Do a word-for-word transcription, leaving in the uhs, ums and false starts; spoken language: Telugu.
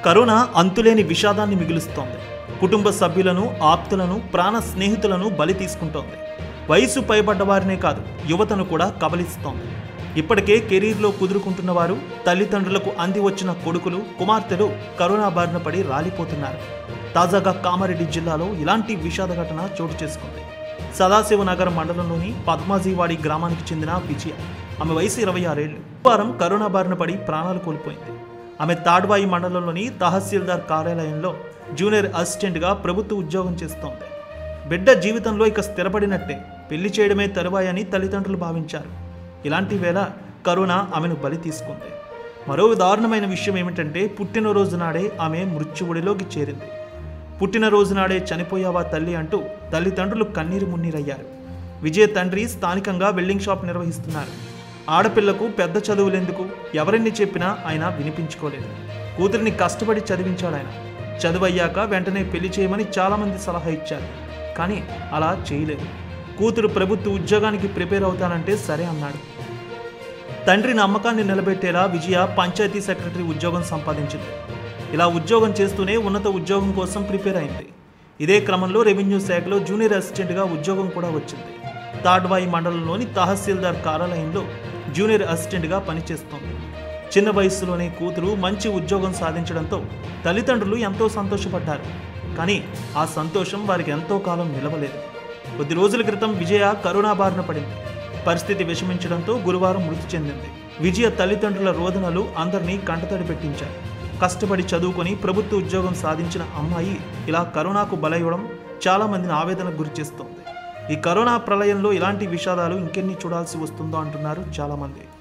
కరోనా అంతులేని విషాదాన్ని మిగులుస్తోంది. కుటుంబ సభ్యులను, ఆప్తులను, ప్రాణ స్నేహితులను బలి తీసుకుంటోంది. వయసు పైబడ్డ వారినే కాదు, యువతను కూడా కబలిస్తోంది. ఇప్పటికే కెరీర్లో కుదురుకుంటున్న వారు, తల్లిదండ్రులకు అంది వచ్చిన కొడుకులు, కుమార్తెలు కరోనా బారిన పడి రాలిపోతున్నారు. తాజాగా కామారెడ్డి జిల్లాలో ఇలాంటి విషాద ఘటన చోటు చేసుకుంది. సదాశివనగర్ మండలంలోని పద్మాజీవాడి గ్రామానికి చెందిన విజయ. ఆమె వయసు ఇరవై ఆరేళ్లు. వారం కరోనా బారిన పడి ప్రాణాలు కోల్పోయింది. ఆమె తాడ్వాయి మండలంలోని తహసీల్దార్ కార్యాలయంలో జూనియర్ అసిస్టెంట్గా ప్రభుత్వ ఉద్యోగం చేస్తోంది. బిడ్డ జీవితంలో ఇక స్థిరపడినట్టే, పెళ్లి చేయడమే తరువాయని తల్లిదండ్రులు భావించారు. ఇలాంటి వేళ కరోనా ఆమెను బలి తీసుకుంది. మరో దారుణమైన విషయం ఏమిటంటే, పుట్టినరోజు నాడే ఆమె మృత్యువుడిలోకి చేరింది. పుట్టినరోజు నాడే చనిపోయావా తల్లి అంటూ తల్లిదండ్రులు కన్నీరు మున్నీరయ్యారు. విజయ తండ్రి స్థానికంగా వెల్డింగ్ షాప్ నిర్వహిస్తున్నారు. ఆడపిల్లకు పెద్ద చదువులెందుకు, ఎవరిని చెప్పినా ఆయన వినిపించుకోలేదు. కూతురిని కష్టపడి చదివించాడు ఆయన. చదువయ్యాక వెంటనే పెళ్లి చేయమని చాలామంది సలహా ఇచ్చారు, కానీ అలా చేయలేదు. కూతురు ప్రభుత్వ ఉద్యోగానికి ప్రిపేర్ అవుతానంటే సరే అన్నాడు. తండ్రి నమ్మకాన్ని నిలబెట్టేలా విజయ పంచాయతీ సెక్రటరీ ఉద్యోగం సంపాదించింది. ఇలా ఉద్యోగం చేస్తూనే ఉన్నత ఉద్యోగం కోసం ప్రిపేర్ అయింది. ఇదే క్రమంలో రెవెన్యూ శాఖలో జూనియర్ అసిస్టెంట్గా ఉద్యోగం కూడా వచ్చింది. తాడ్వాయి మండలంలోని తహసీల్దార్ కార్యాలయంలో జూనియర్ అసిస్టెంట్గా పనిచేస్తోంది. చిన్న వయస్సులోనే కూతురు మంచి ఉద్యోగం సాధించడంతో తల్లిదండ్రులు ఎంతో సంతోషపడ్డారు. కానీ ఆ సంతోషం వారికి ఎంతో కాలం నిలవలేదు. కొద్ది రోజుల క్రితం విజయ కరోనా బారిన పడింది. పరిస్థితి విషమించడంతో గురువారం మృతి చెందింది. విజయ తల్లిదండ్రుల రోదనలు అందరినీ కంటతడి పెట్టించాయి. కష్టపడి చదువుకొని ప్రభుత్వ ఉద్యోగం సాధించిన అమ్మాయి ఇలా కరోనాకు బలైవడం చాలా మందిని ఆవేదనకు గురి చేస్తోంది. ఈ కరోనా ప్రళయంలో ఇలాంటి విషాదాలు ఇంకెన్ని చూడాల్సి వస్తుందో అంటున్నారు చాలామంది.